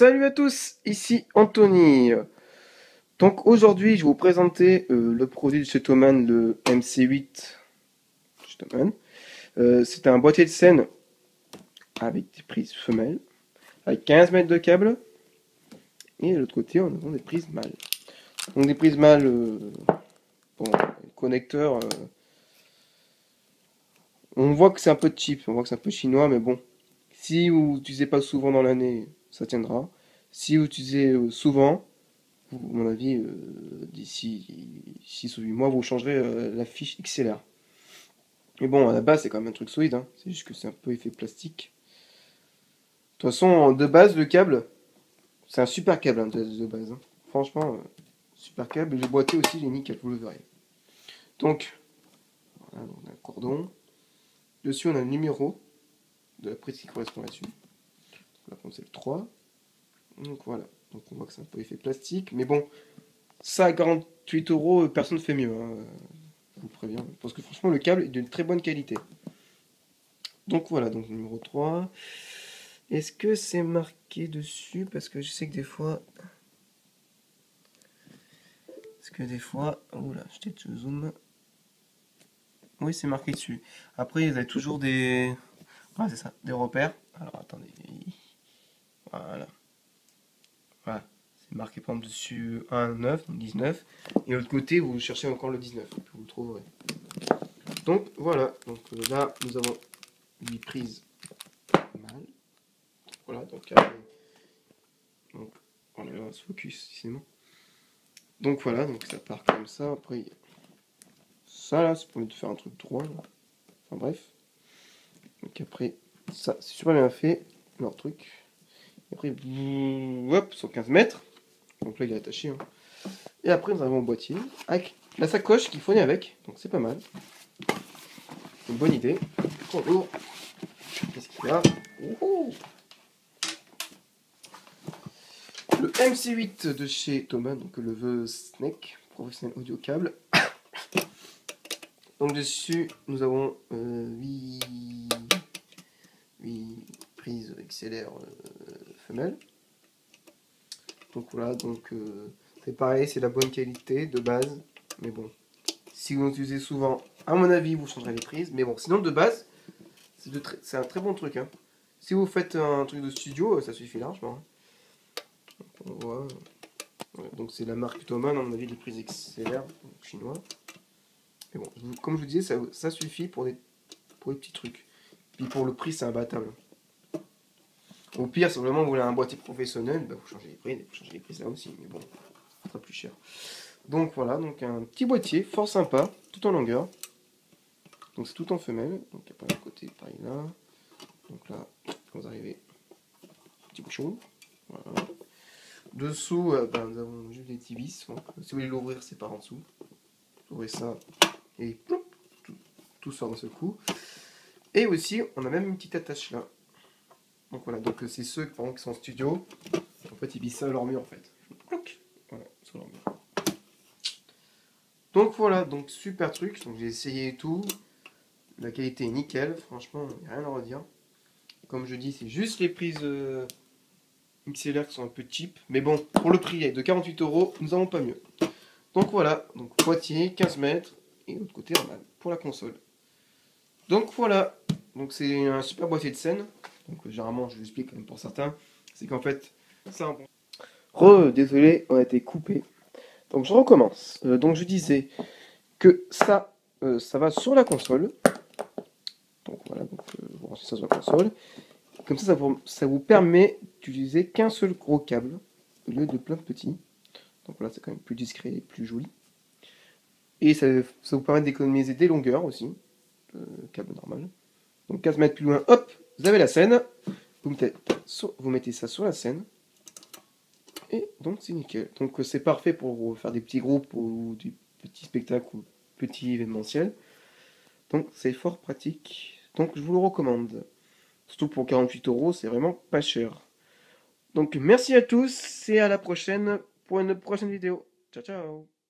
Salut à tous, ici Anthony. Donc aujourd'hui, je vais vous présenter le produit de chez Thomann, le MC8 chez Thomann. C'est un boîtier de scène avec des prises femelles, avec 15 mètres de câble. Et de l'autre côté, on a des prises mâles. Donc des prises mâles, bon, les connecteurs, on voit que c'est un peu cheap, on voit que c'est un peu chinois, mais bon, si vous n'utilisez pas souvent dans l'année, ça tiendra. Si vous utilisez souvent, à mon avis, d'ici 6 ou 8 mois, vous changerez la fiche XLR. Mais bon, à la base, c'est quand même un truc solide, hein. C'est juste que c'est un peu effet plastique. De toute façon, de base, le câble, c'est un super câble hein, de base, hein. Franchement, super câble. Et le boîtier aussi, il est nickel, vous le verrez. Donc, voilà, on a un cordon. Dessus, on a le numéro de la prise qui correspond là-dessus. Là, c'est le 3. Donc voilà. Donc on voit que c'est un peu effet plastique. Mais bon, ça à 48 euros, personne ne fait mieux, hein. Je vous préviens. Parce que franchement, le câble est d'une très bonne qualité. Donc voilà, donc numéro 3. Est-ce que c'est marqué dessus? Parce que je sais que des fois... Oula, je t'ai zoom. Oui, c'est marqué dessus. Après, vous avez toujours des... Ah, c'est ça, des repères. Alors, attendez. Voilà. Voilà. C'est marqué par exemple dessus 1, 9, donc 19. Et de l'autre côté, vous cherchez encore le 19. Et puis vous le trouverez. Donc, voilà. Donc là, nous avons 8 prises mâles. Voilà, donc on est là, se focus, c'est bon. Donc voilà, donc ça part comme ça. Après, ça là, c'est pour de faire un truc droit. Là. Enfin bref. Donc après, ça, c'est super bien fait, leur truc. Et après, hop, sur 15 mètres. Donc là, il est attaché. Hein. Et après, nous avons le boîtier avec la sacoche qui fournit avec. Donc c'est pas mal. Une bonne idée. On ouvre. Qu'est-ce qu'il y a? Le MC8 de chez Thomann, donc le The Snake, professionnel audio câble. Donc dessus, nous avons 8 prises XLR femelles. Donc voilà, donc c'est pareil, c'est la bonne qualité de base. Mais bon, si vous l'utilisez souvent, à mon avis, vous changerez les prises. Mais bon, sinon de base, c'est un très bon truc. Hein. Si vous faites un truc de studio, ça suffit largement. Hein. On voit. Voilà, donc c'est la marque Thomann, à mon avis, les prises XLR, donc chinois. Mais bon, comme je vous disais, ça suffit pour les petits trucs. Puis pour le prix, c'est imbattable. Au pire, si vraiment vous voulez un boîtier professionnel, bah vous changez les prix, vous changez les prix là aussi, mais bon, ça sera plus cher. Donc voilà, donc un petit boîtier fort sympa, tout en longueur. Donc c'est tout en femelle, donc après le côté pareil là. Donc là, quand vous arrivez, petit bouchon. Voilà. Dessous, nous avons juste des petits vis. Donc, si vous voulez l'ouvrir, c'est par en dessous. Vous ouvrez ça et plop, tout sort d'un seul coup. Et aussi, on a même une petite attache là. Donc voilà, donc c'est ceux par exemple, qui sont en studio. En fait, ils vissent ça à leur mur en fait. Voilà, sur leur mur. Donc voilà, donc super truc. Donc j'ai essayé et tout. La qualité est nickel, franchement, il n'y a rien à redire. Comme je dis, c'est juste les prises XLR qui sont un peu cheap. Mais bon, pour le prix de 48 euros, nous n'avons pas mieux. Donc voilà, donc boîtier, 15 mètres. Et l'autre côté, normal, pour la console. Donc voilà, donc c'est un super boîtier de scène. Donc généralement, je l'explique quand même pour certains. C'est qu'en fait, ça... Désolé, on a été coupé. Donc je recommence. Donc je disais que ça va sur la console. Donc voilà, donc vous branchez ça sur la console. Comme ça vous permet d'utiliser qu'un seul gros câble au lieu de plein de petits. Donc voilà, c'est quand même plus discret et plus joli. Et ça vous permet d'économiser des longueurs aussi. Câble normal. Donc 15 mètres plus loin, hop, vous avez la scène. Vous mettez ça sur la scène. Et donc c'est nickel. Donc c'est parfait pour faire des petits groupes ou des petits spectacles ou petits événementiels. Donc c'est fort pratique. Donc je vous le recommande. Surtout pour 48 euros, c'est vraiment pas cher. Donc merci à tous et à la prochaine pour une prochaine vidéo. Ciao ciao.